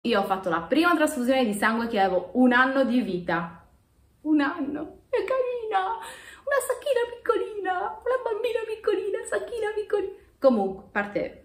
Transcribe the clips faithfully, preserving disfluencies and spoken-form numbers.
Io ho fatto la prima trasfusione di sangue che avevo un anno di vita. Un anno. È carina! Una sacchina piccolina! Una bambina piccolina, sacchina piccolina. Comunque, parte.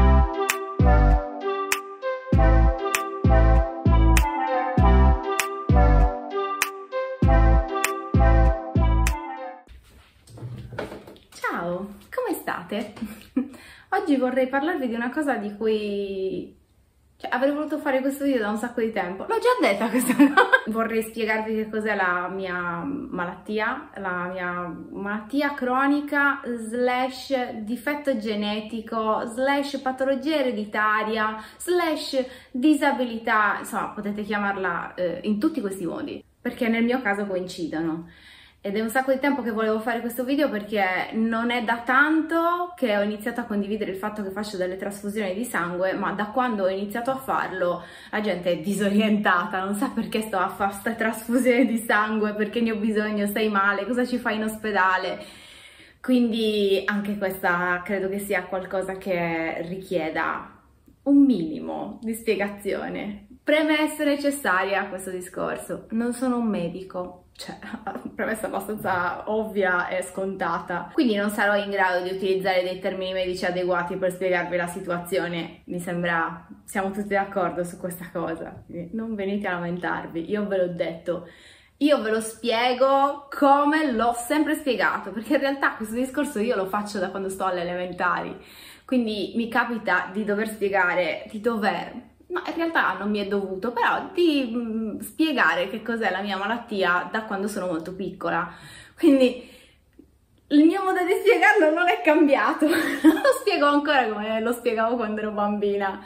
Ciao, come state? Oggi vorrei parlarvi di una cosa di cui... Cioè, avrei voluto fare questo video da un sacco di tempo. L'ho già detta questa cosa. Vorrei spiegarvi che cos'è la mia malattia, la mia malattia cronica slash difetto genetico slash patologia ereditaria slash disabilità, insomma potete chiamarla eh, in tutti questi modi, perché nel mio caso coincidono. Ed è un sacco di tempo che volevo fare questo video perché non è da tanto che ho iniziato a condividere il fatto che faccio delle trasfusioni di sangue, ma da quando ho iniziato a farlo la gente è disorientata, non sa perché sto a fare questa trasfusione di sangue, perché ne ho bisogno, stai male, cosa ci fai in ospedale? Quindi anche questa credo che sia qualcosa che richieda un minimo di spiegazione. Premessa necessaria a questo discorso, non sono un medico, cioè premessa abbastanza ovvia e scontata, quindi non sarò in grado di utilizzare dei termini medici adeguati per spiegarvi la situazione. Mi sembra, siamo tutti d'accordo su questa cosa, quindi non venite a lamentarvi, io ve l'ho detto. Io ve lo spiego come l'ho sempre spiegato, perché in realtà questo discorso io lo faccio da quando sto alle elementari, quindi mi capita di dover spiegare, di dover, no in realtà non mi è dovuto, però di mh, spiegare che cos'è la mia malattia da quando sono molto piccola, quindi il mio modo di spiegarlo non è cambiato, lo spiego ancora come lo spiegavo quando ero bambina.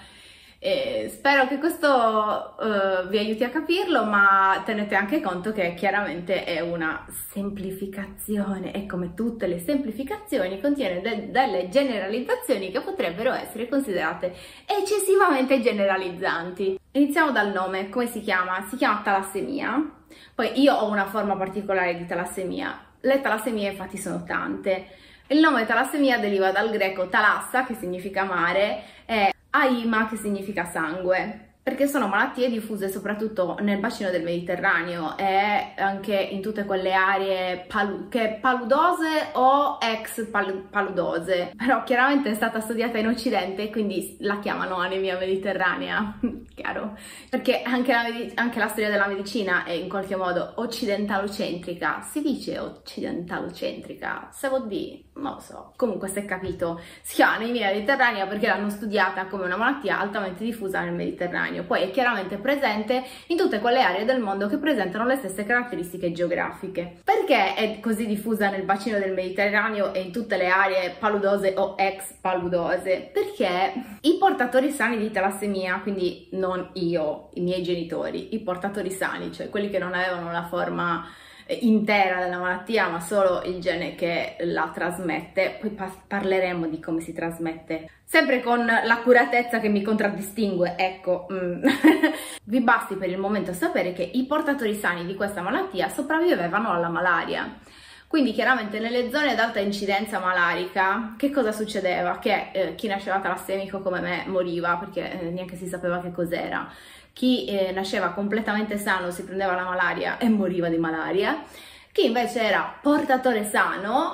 E spero che questo uh, vi aiuti a capirlo, ma tenete anche conto che chiaramente è una semplificazione e come tutte le semplificazioni contiene de delle generalizzazioni che potrebbero essere considerate eccessivamente generalizzanti. Iniziamo dal nome. Come si chiama? Si chiama talassemia. Poi io ho una forma particolare di talassemia. Le talassemie infatti sono tante. Il nome talassemia deriva dal greco talassa, che significa mare, e Aima, che significa sangue, perché sono malattie diffuse soprattutto nel bacino del Mediterraneo e anche in tutte quelle aree palu che paludose o ex pal paludose, però chiaramente è stata studiata in Occidente e quindi la chiamano anemia mediterranea, chiaro, perché anche la, anche la storia della medicina è in qualche modo occidentalocentrica, si dice occidentalocentrica, se vuol dire, non lo so, comunque si è capito, si chiama anemia mediterranea perché l'hanno studiata come una malattia altamente diffusa nel Mediterraneo. Poi è chiaramente presente in tutte quelle aree del mondo che presentano le stesse caratteristiche geografiche. Perché è così diffusa nel bacino del Mediterraneo e in tutte le aree paludose o ex paludose? Perché i portatori sani di talassemia, quindi non io, i miei genitori, i portatori sani, cioè quelli che non avevano la forma intera della malattia ma solo il gene che la trasmette, poi pa parleremo di come si trasmette, sempre con l'accuratezza che mi contraddistingue, ecco. mm. Vi basti per il momento sapere che i portatori sani di questa malattia sopravvivevano alla malaria. Quindi chiaramente nelle zone ad alta incidenza malarica che cosa succedeva? Che eh, chi nasceva talassemico come me moriva perché eh, neanche si sapeva che cos'era. Chi eh, nasceva completamente sano si prendeva la malaria e moriva di malaria. Chi invece era portatore sano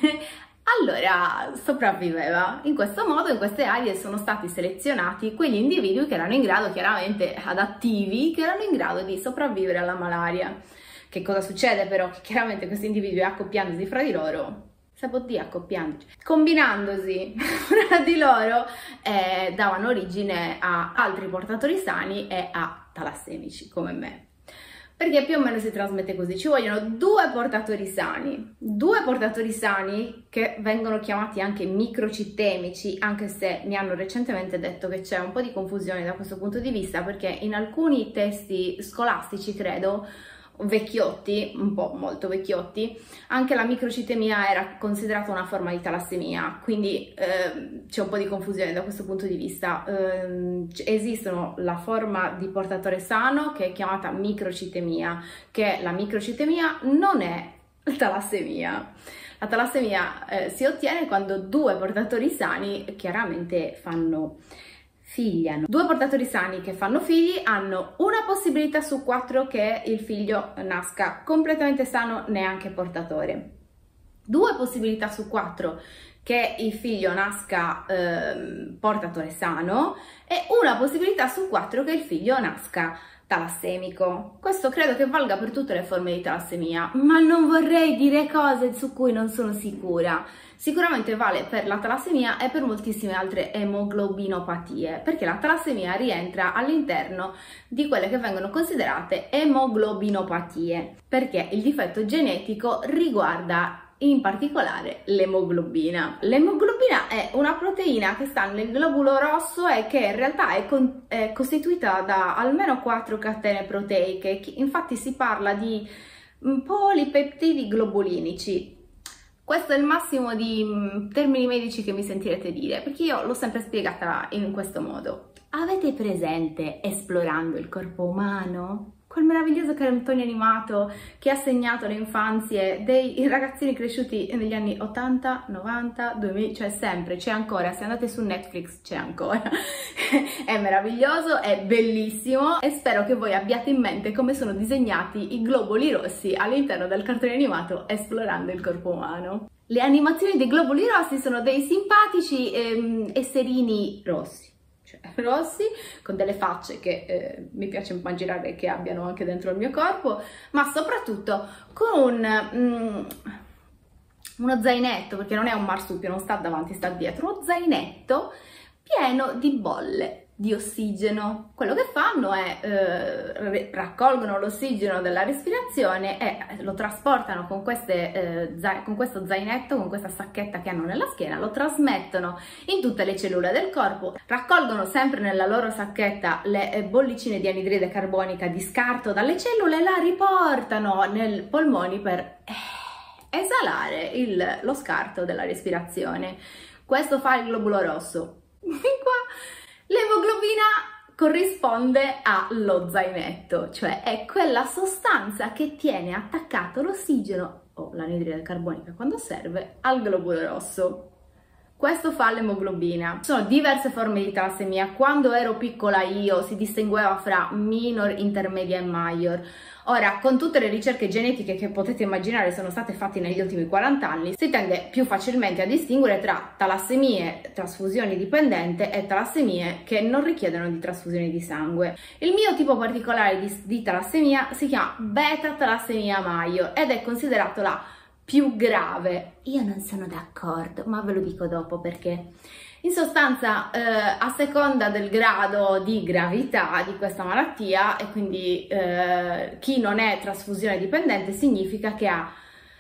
allora sopravviveva. In questo modo in queste aree sono stati selezionati quegli individui che erano in grado, chiaramente adattivi, che erano in grado di sopravvivere alla malaria. Che cosa succede però? Che chiaramente questi individui, accoppiandosi fra di loro, se può dire accoppiandosi, combinandosi fra di loro, eh, davano origine a altri portatori sani e a talassemici come me. Perché più o meno si trasmette così, ci vogliono due portatori sani, due portatori sani che vengono chiamati anche microcitemici, anche se mi hanno recentemente detto che c'è un po' di confusione da questo punto di vista, perché in alcuni testi scolastici, credo, vecchiotti, un po' molto vecchiotti, anche la microcitemia era considerata una forma di talassemia, quindi eh, c'è un po' di confusione da questo punto di vista. Eh, esistono la forma di portatore sano che è chiamata microcitemia, che la microcitemia non è talassemia. La talassemia eh, si ottiene quando due portatori sani chiaramente fanno figliano. Due portatori sani che fanno figli hanno una possibilità su quattro che il figlio nasca completamente sano, neanche portatore. Due possibilità su quattro che il figlio nasca eh, portatore sano e una possibilità su quattro che il figlio nasca talassemico. Questo credo che valga per tutte le forme di talassemia, ma non vorrei dire cose su cui non sono sicura. Sicuramente vale per la talassemia e per moltissime altre emoglobinopatie, perché la talassemia rientra all'interno di quelle che vengono considerate emoglobinopatie, perché il difetto genetico riguarda in particolare l'emoglobina. L'emoglobina è una proteina che sta nel globulo rosso e che in realtà è, con, è costituita da almeno quattro catene proteiche, infatti si parla di polipeptidi globulinici. Questo è il massimo di mh, termini medici che mi sentirete dire, perché io l'ho sempre spiegata in questo modo. Avete presente Esplorando il corpo umano? Quel meraviglioso cartone animato che ha segnato le infanzie dei ragazzini cresciuti negli anni ottanta, novanta, duemila, cioè sempre, c'è ancora, se andate su Netflix c'è ancora. È meraviglioso, è bellissimo e spero che voi abbiate in mente come sono disegnati i globuli rossi all'interno del cartone animato Esplorando il corpo umano. Le animazioni dei globuli rossi sono dei simpatici ehm, esserini rossi. Cioè, rossi, con delle facce che eh, mi piace immaginare che abbiano anche dentro il mio corpo, ma soprattutto con un, mm, uno zainetto, perché non è un marsupio, non sta davanti, sta dietro, uno zainetto pieno di bolle di ossigeno. Quello che fanno è eh, raccolgono l'ossigeno della respirazione e lo trasportano con, queste, eh, con questo zainetto, con questa sacchetta che hanno nella schiena, lo trasmettono in tutte le cellule del corpo, raccolgono sempre nella loro sacchetta le bollicine di anidride carbonica di scarto dalle cellule e la riportano nei polmoni per esalare il, lo scarto della respirazione. Questo fa il globulo rosso. Qua l'emoglobina corrisponde allo zainetto, cioè è quella sostanza che tiene attaccato l'ossigeno o l'anidride carbonica quando serve al globulo rosso. Questo fa l'emoglobina. Ci sono diverse forme di talassemia. Quando ero piccola io si distingueva fra minor, intermedia e major. Ora, con tutte le ricerche genetiche che potete immaginare sono state fatte negli ultimi quaranta anni, si tende più facilmente a distinguere tra talassemie trasfusioni dipendente e talassemie che non richiedono di trasfusioni di sangue. Il mio tipo particolare di, di talassemia si chiama beta talassemia major ed è considerato la più grave. Io non sono d'accordo, ma ve lo dico dopo perché. In sostanza, eh, a seconda del grado di gravità di questa malattia, e quindi eh, chi non è trasfusione dipendente significa che ha,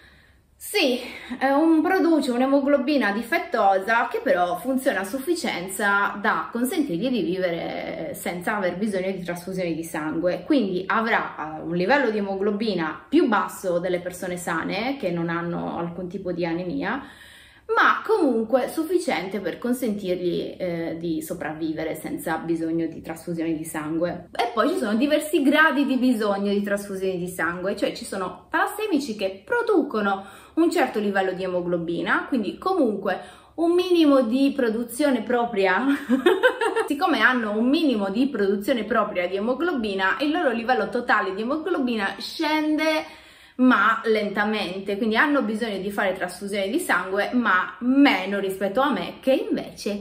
sì, eh, un, produce un'emoglobina difettosa che però funziona a sufficienza da consentirgli di vivere senza aver bisogno di trasfusioni di sangue. Quindi avrà un livello di emoglobina più basso delle persone sane che non hanno alcun tipo di anemia, ma comunque sufficiente per consentirgli eh, di sopravvivere senza bisogno di trasfusioni di sangue. E poi ci sono diversi gradi di bisogno di trasfusioni di sangue, cioè ci sono talassemici che producono un certo livello di emoglobina, quindi comunque un minimo di produzione propria. Siccome hanno un minimo di produzione propria di emoglobina, il loro livello totale di emoglobina scende ma lentamente, quindi hanno bisogno di fare trasfusioni di sangue ma meno rispetto a me che invece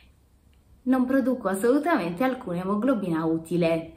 non produco assolutamente alcuna emoglobina utile.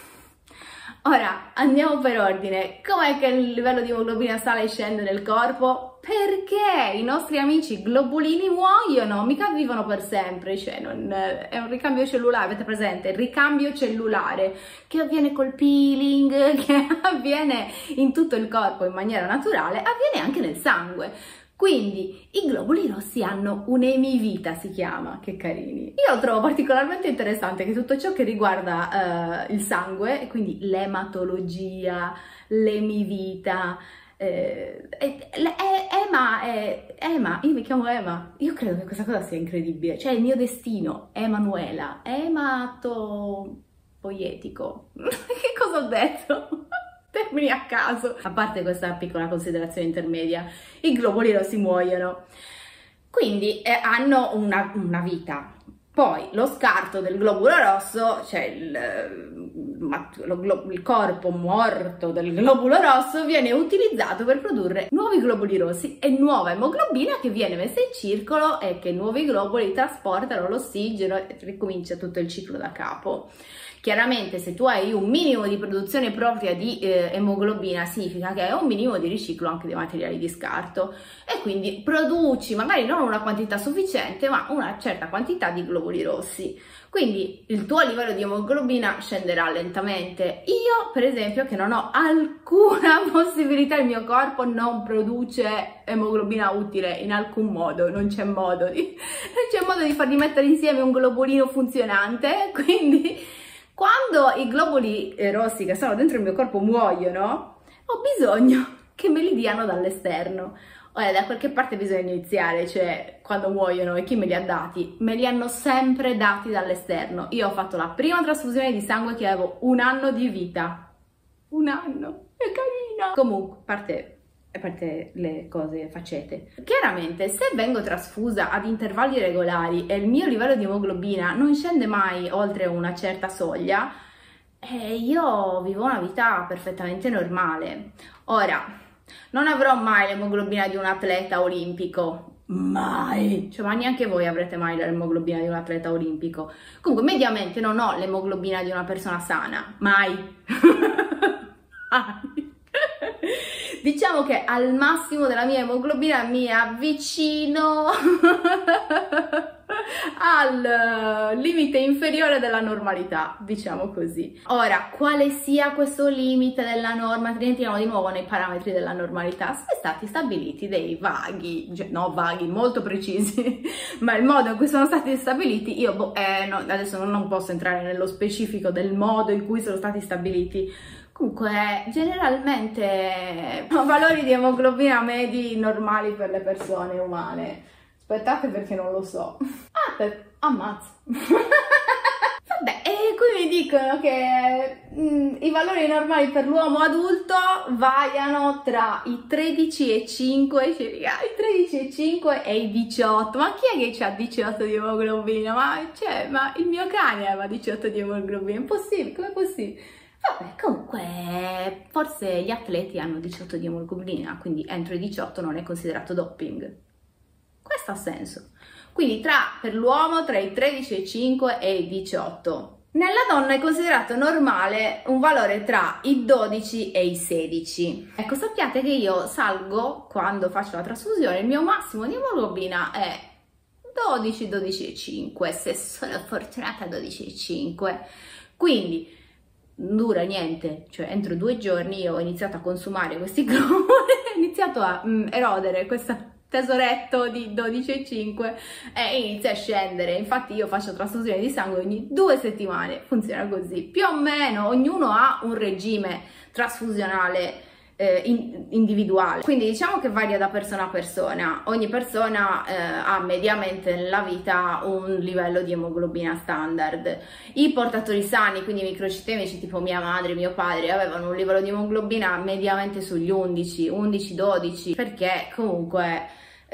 Ora andiamo per ordine. Com'è che il livello di emoglobina sale e scende nel corpo? Perché i nostri amici globulini muoiono, mica vivono per sempre, cioè non, è un ricambio cellulare, avete presente? Il ricambio cellulare che avviene col peeling, che avviene in tutto il corpo in maniera naturale, avviene anche nel sangue. Quindi i globuli rossi hanno un'emivita, si chiama, che carini. Io trovo particolarmente interessante che tutto ciò che riguarda uh, il sangue, e quindi l'ematologia, l'emivita, eh, è, è, Ema, è, Ema, io mi chiamo Ema, io credo che questa cosa sia incredibile, cioè il mio destino, Emanuela, ematopoietico, che cosa ho detto? Termini a caso. A parte questa piccola considerazione intermedia, i globuli rossi muoiono, quindi eh, hanno una, una vita, Poi lo scarto del globulo rosso, cioè il, lo, il corpo morto del globulo rosso, viene utilizzato per produrre nuovi globuli rossi e nuova emoglobina che viene messa in circolo e che nuovi globuli trasportano l'ossigeno e ricomincia tutto il ciclo da capo. Chiaramente se tu hai un minimo di produzione propria di eh, emoglobina significa che hai un minimo di riciclo anche dei materiali di scarto e quindi produci magari non una quantità sufficiente ma una certa quantità di globuli rossi. Quindi il tuo livello di emoglobina scenderà lentamente. Io per esempio, che non ho alcuna possibilità, il mio corpo non produce emoglobina utile in alcun modo, non c'è modo di, non c'è modo di farli mettere insieme un globolino funzionante, quindi quando i globuli rossi che sono dentro il mio corpo muoiono, ho bisogno che me li diano dall'esterno. Ora, da qualche parte bisogna iniziare, cioè quando muoiono e chi me li ha dati? Me li hanno sempre dati dall'esterno. Io ho fatto la prima trasfusione di sangue che avevo un anno di vita. Un anno, è carina! Comunque, a parte... a parte le cose faccete. Chiaramente se vengo trasfusa ad intervalli regolari e il mio livello di emoglobina non scende mai oltre una certa soglia, eh, io vivo una vita perfettamente normale. Ora, non avrò mai l'emoglobina di un atleta olimpico, mai, cioè ma neanche voi avrete mai l'emoglobina di un atleta olimpico. Comunque mediamente non ho l'emoglobina di una persona sana, mai. Mai. Diciamo che al massimo della mia emoglobina mi avvicino al limite inferiore della normalità, diciamo così. Ora, quale sia questo limite della norma, rientriamo di nuovo nei parametri della normalità, sono stati stabiliti dei vaghi, cioè, no vaghi, molto precisi, ma il modo in cui sono stati stabiliti, io boh, eh, no, adesso non posso entrare nello specifico del modo in cui sono stati stabiliti. Comunque, generalmente valori di emoglobina medi normali per le persone umane. Aspettate perché non lo so. Ah, per... ammazza. Vabbè, e qui mi dicono che mh, i valori normali per l'uomo adulto variano tra i tredici e cinque, cioè, i tredici e cinque e i diciotto. Ma chi è che ha diciotto di emoglobina? Ma, cioè, ma il mio cane aveva diciotto di emoglobina, è impossibile, com'è possibile? Vabbè, comunque, forse gli atleti hanno diciotto di emoglobina, quindi entro i diciotto non è considerato doping. Questo ha senso. Quindi tra, per l'uomo tra i tredici e cinque e i diciotto. Nella donna è considerato normale un valore tra i dodici e i sedici. Ecco, sappiate che io salgo quando faccio la trasfusione, il mio massimo di emoglobina è dodici, dodici e cinque, se sono fortunata dodici e cinque. Quindi dura niente, cioè entro due giorni io ho iniziato a consumare questi globuli, ho iniziato a mm, erodere questo tesoretto di dodici e cinque e inizia a scendere. Infatti io faccio trasfusione di sangue ogni due settimane, funziona così, più o meno ognuno ha un regime trasfusionale eh, in, individuale, quindi diciamo che varia da persona a persona. Ogni persona eh, ha mediamente nella vita un livello di emoglobina standard. I portatori sani, quindi microcitemici tipo mia madre, mio padre, avevano un livello di emoglobina mediamente sugli undici, undici dodici, perché comunque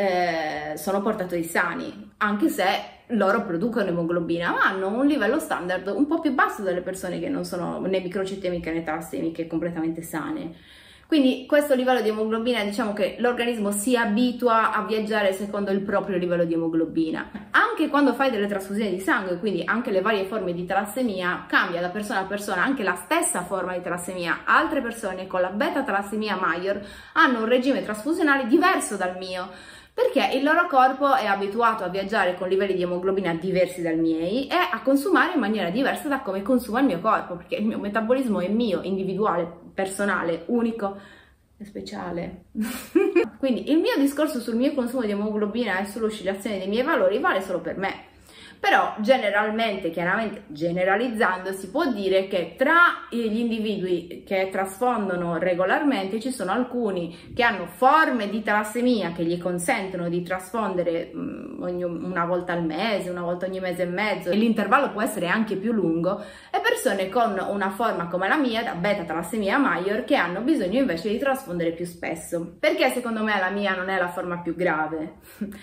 eh, sono portatori sani, anche se loro producono emoglobina, ma hanno un livello standard un po' più basso delle persone che non sono né microcitemiche né talassemiche completamente sane. Quindi questo livello di emoglobina, diciamo che l'organismo si abitua a viaggiare secondo il proprio livello di emoglobina. Anche quando fai delle trasfusioni di sangue, quindi anche le varie forme di talassemia, cambia da persona a persona, anche la stessa forma di talassemia. Altre persone con la beta-talassemia major hanno un regime trasfusionale diverso dal mio, perché il loro corpo è abituato a viaggiare con livelli di emoglobina diversi dai miei e a consumare in maniera diversa da come consuma il mio corpo, perché il mio metabolismo è mio, individuale, personale, unico e speciale. Quindi il mio discorso sul mio consumo di emoglobina e sull'oscillazione dei miei valori vale solo per me. Però generalmente, chiaramente generalizzando, si può dire che tra gli individui che trasfondono regolarmente ci sono alcuni che hanno forme di talassemia che gli consentono di trasfondere mh, ogni, una volta al mese, una volta ogni mese e mezzo, e l'intervallo può essere anche più lungo, e persone con una forma come la mia, da beta talassemia major, che hanno bisogno invece di trasfondere più spesso. Perché secondo me la mia non è la forma più grave?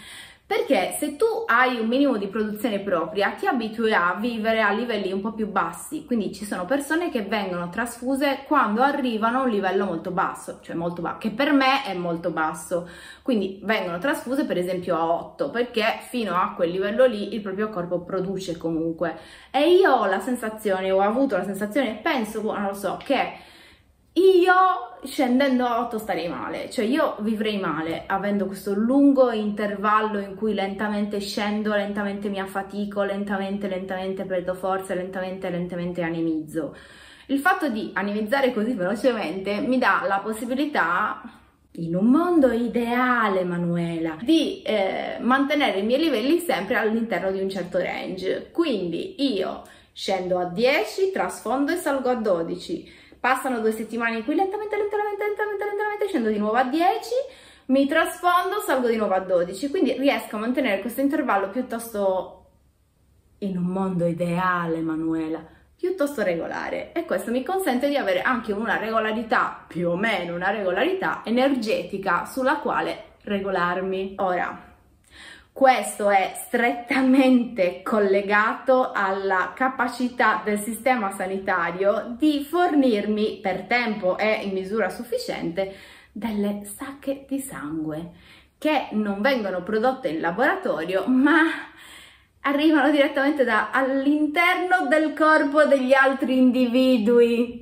Perché se tu hai un minimo di produzione propria ti abitui a vivere a livelli un po' più bassi, quindi ci sono persone che vengono trasfuse quando arrivano a un livello molto basso, cioè molto basso, che per me è molto basso, quindi vengono trasfuse per esempio a otto, perché fino a quel livello lì il proprio corpo produce comunque, e io ho la sensazione, ho avuto la sensazione, penso, non lo so, che io scendendo a otto starei male, cioè io vivrei male avendo questo lungo intervallo in cui lentamente scendo, lentamente mi affatico, lentamente, lentamente perdo forza, lentamente, lentamente anemizzo. Il fatto di anemizzare così velocemente mi dà la possibilità, in un mondo ideale, Manuela, di eh, mantenere i miei livelli sempre all'interno di un certo range. Quindi io scendo a dieci, trasfondo e salgo a dodici. Passano due settimane in cui lentamente, lentamente, lentamente, lentamente scendo di nuovo a dieci, mi trasfondo, salgo di nuovo a dodici, quindi riesco a mantenere questo intervallo piuttosto, in un mondo ideale, Manuela, piuttosto regolare, e questo mi consente di avere anche una regolarità, più o meno una regolarità energetica sulla quale regolarmi. Ora, questo è strettamente collegato alla capacità del sistema sanitario di fornirmi per tempo e in misura sufficiente delle sacche di sangue che non vengono prodotte in laboratorio ma arrivano direttamente da all'interno del corpo degli altri individui.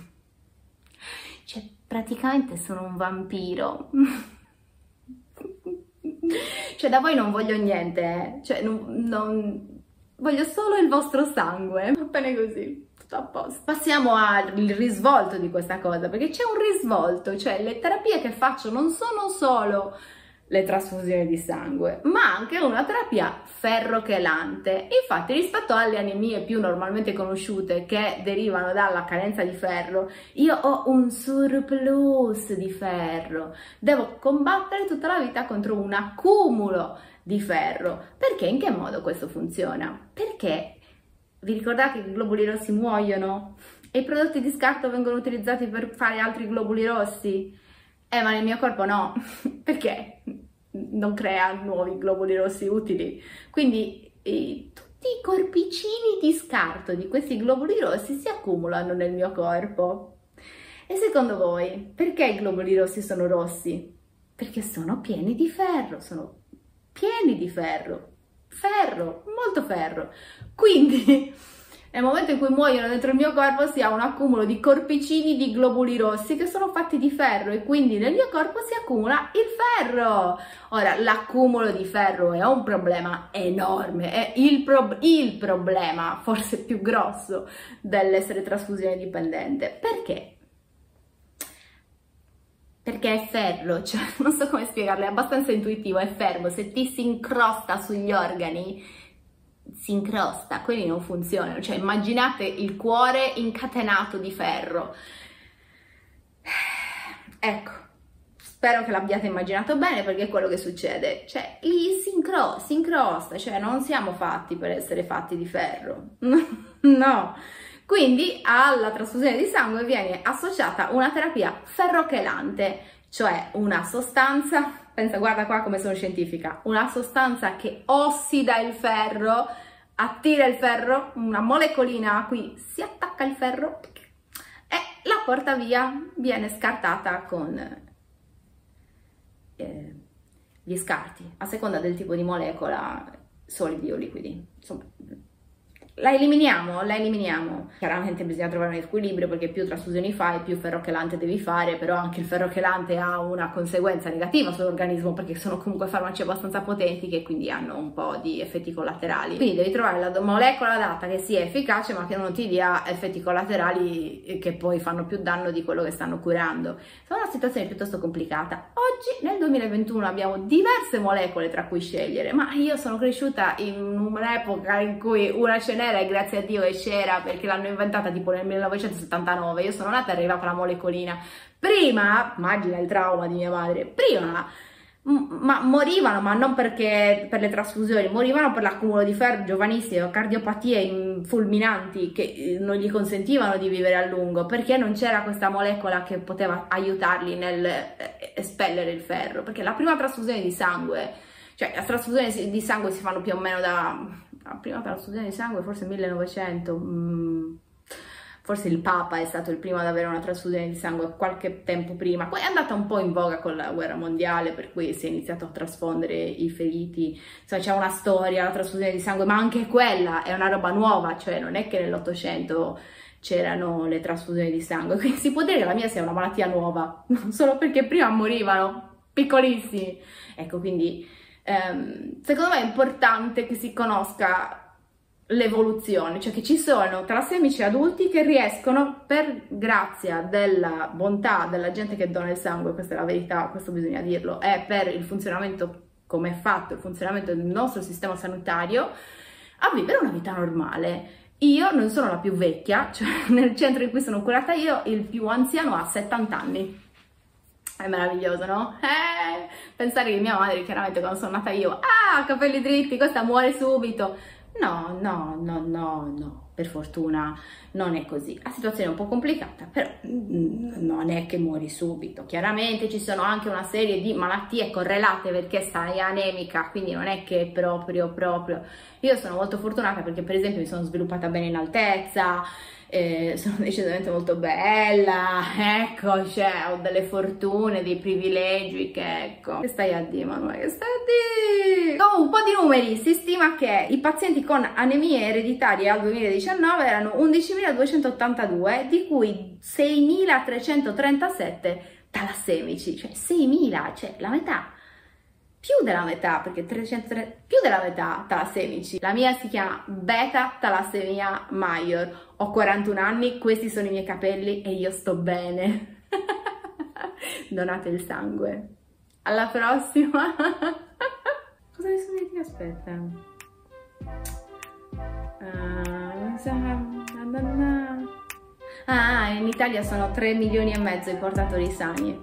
Cioè, praticamente sono un vampiro. Cioè, da voi non voglio niente, eh. Cioè, non, non... voglio solo il vostro sangue, va bene così, tutto a posto. Passiamo al risvolto di questa cosa, perché c'è un risvolto, cioè le terapie che faccio non sono solo le trasfusioni di sangue, ma anche una terapia ferrochelante. Infatti, rispetto alle anemie più normalmente conosciute che derivano dalla carenza di ferro, io ho un surplus di ferro. Devo combattere tutta la vita contro un accumulo di ferro. Perché? In che modo questo funziona? Perché vi ricordate che i globuli rossi muoiono e i prodotti di scarto vengono utilizzati per fare altri globuli rossi? Eh, ma nel mio corpo no, perché non crea nuovi globuli rossi utili. Quindi eh, tutti i corpicini di scarto di questi globuli rossi si accumulano nel mio corpo. E secondo voi, perché i globuli rossi sono rossi? Perché sono pieni di ferro, sono pieni di ferro, ferro, molto ferro. Quindi nel momento in cui muoiono dentro il mio corpo si ha un accumulo di corpicini di globuli rossi che sono fatti di ferro e quindi nel mio corpo si accumula il ferro. Ora, l'accumulo di ferro è un problema enorme, è il, pro il problema forse più grosso dell'essere trasfusione dipendente. Perché? Perché è ferro, cioè non so come spiegarlo, è abbastanza intuitivo, è fermo, se ti si incrosta sugli organi si incrosta, quelli non funzionano, cioè immaginate il cuore incatenato di ferro. Ecco, spero che l'abbiate immaginato bene perché è quello che succede, cioè lì si, incro si incrosta, cioè non siamo fatti per essere fatti di ferro, no. Quindi alla trasfusione di sangue viene associata una terapia ferrochelante, cioè una sostanza, pensa, guarda qua come sono scientifica, una sostanza che ossida il ferro, attira il ferro, una molecolina a cui si attacca il ferro e la porta via, viene scartata con eh, gli scarti, a seconda del tipo di molecola, solidi o liquidi, insomma. La eliminiamo, la eliminiamo. Chiaramente bisogna trovare un equilibrio perché più trasfusioni fai, più ferrochelante devi fare, però anche il ferrochelante ha una conseguenza negativa sull'organismo perché sono comunque farmaci abbastanza potenti che quindi hanno un po' di effetti collaterali. Quindi devi trovare la molecola adatta che sia efficace ma che non ti dia effetti collaterali che poi fanno più danno di quello che stanno curando. È una situazione piuttosto complicata. Oggi nel duemilaventuno abbiamo diverse molecole tra cui scegliere, ma io sono cresciuta in un'epoca in cui una ce n'era e grazie a Dio c'era perché l'hanno inventata tipo nel millenovecentosettantanove. Io sono nata e è arrivata la molecolina. Prima, immagina il trauma di mia madre, prima ma morivano, ma non perché per le trasfusioni, morivano per l'accumulo di ferro, giovanissime, cardiopatie fulminanti che non gli consentivano di vivere a lungo perché non c'era questa molecola che poteva aiutarli nel espellere il ferro, perché la prima trasfusione di sangue, cioè cioè la trasfusione di sangue si fanno più o meno da, la prima trasfusione di sangue forse millenovecento, mm, forse il Papa è stato il primo ad avere una trasfusione di sangue qualche tempo prima, poi è andata un po' in voga con la guerra mondiale, per cui si è iniziato a trasfondere i feriti, insomma c'è una storia, la trasfusione di sangue, ma anche quella è una roba nuova, cioè non è che nell'Ottocento c'erano le trasfusioni di sangue, quindi si può dire che la mia sia una malattia nuova, solo perché prima morivano piccolissimi. Ecco, quindi ehm, secondo me è importante che si conosca l'evoluzione, cioè che ci sono talassemici adulti che riescono, per grazia della bontà della gente che dona il sangue, questa è la verità, questo bisogna dirlo, e per il funzionamento, come è fatto il funzionamento del nostro sistema sanitario, a vivere una vita normale. Io non sono la più vecchia, cioè nel centro in cui sono curata io, il più anziano ha settanta anni. È meraviglioso, no? Eh, pensare che mia madre, chiaramente, quando sono nata io, ah, capelli dritti, questa muore subito. No, no, no, no, no, per fortuna non è così. La situazione è un po' complicata, però non è che muori subito. Chiaramente ci sono anche una serie di malattie correlate perché sei anemica, quindi non è che proprio, proprio... Io sono molto fortunata perché, per esempio, mi sono sviluppata bene in altezza, eh, sono decisamente molto bella, ecco, cioè, ho delle fortune, dei privilegi che, ecco. Che stai a dire, Manuel? Che stai a dire? Comunque, un po' di numeri. Si stima che i pazienti con anemie ereditarie al duemiladiciannove erano undicimiladuecentottantadue, di cui seimilatrecentotrentasette talassemici, cioè seimila, cioè la metà. Più della metà, perché trecento, più della metà talassemici. La mia si chiama beta talassemia major. Ho quarantuno anni, questi sono i miei capelli e io sto bene. Donate il sangue. Alla prossima. Cosa ne sono di aspetta? Ah, in Italia sono tre milioni e mezzo i portatori sani.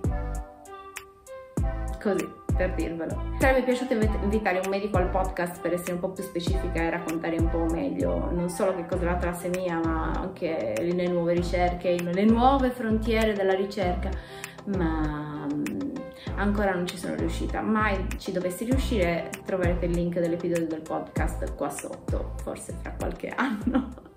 Così, per dirvelo. Sarebbe piaciuto invitare un medico al podcast per essere un po' più specifica e raccontare un po' meglio non solo che cos'è la talassemia, ma anche le nuove ricerche, le nuove frontiere della ricerca, ma ancora non ci sono riuscita. Mai ci dovessi riuscire, troverete il link dell'episodio del podcast qua sotto, forse fra qualche anno.